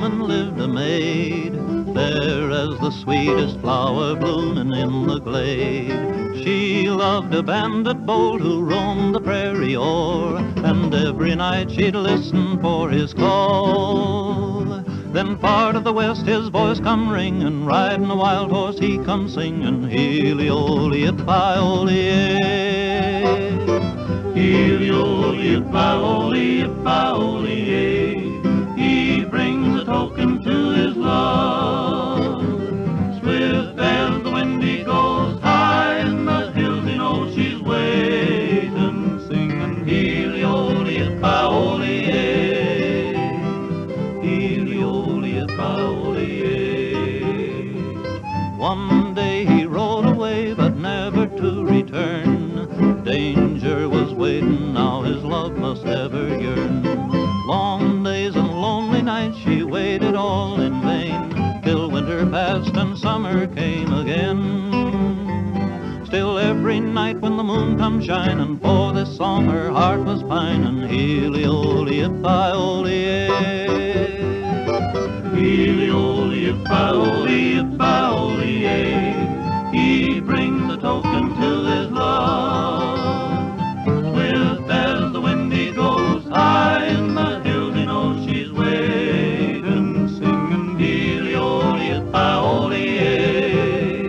Highwayman lived a maid, there as the sweetest flower blooming in the glade. She loved a bandit bold who roamed the prairie o'er, and every night she'd listen for his call. Then far to the west his voice come ringing, riding a wild horse he come singing, Heely-oly-ip-I-oly-ay. Heely-oly-ip-I-oly-ip-I-oly-ay. He brings a token to his love. Swift as the wind he goes, high in the hills he knows she's waiting, singing Heely-oly-ip-I-oly-ay. Heely-oly-ip-I-oly-ay. One day he rode away, but never to return. Danger was waiting, now his love must ever yearn. Long days and lonely nights she waited all in vain, till winter passed and summer came again. Still every night when the moon come shining, for this song her heart was pining, Heely-oly-ip-I-oly-ay. Heely-oly-ip-I-oly-ip-I-oly-ay. He brings a token to his love. Swift as the wind he goes, high in the hills he knows she's waiting, singing Heely-oly-ip-I-oly-ay.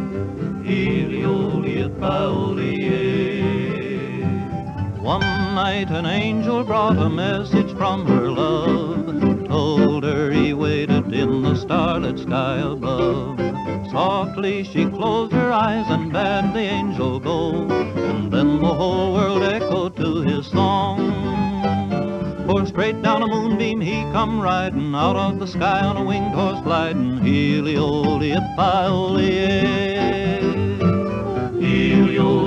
Heely-oly-ip-I-oly-ay. One night an angel brought a message from her love, told her he waited in the starlit sky above. Softly she closed her eyes and bade the angel go, and then the whole world echoed to his song. For straight down a moonbeam he come riding, out of the sky on a winged horse gliding, Heely-oly-ip-I-oly-ay.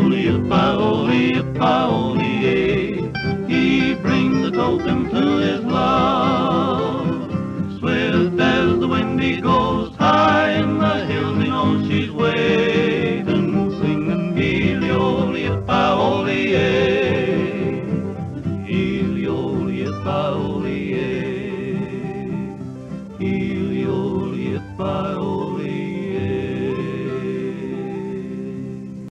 Heely-oly-ip-I-oly-ip-I-oly-ay. He brings a token to his love.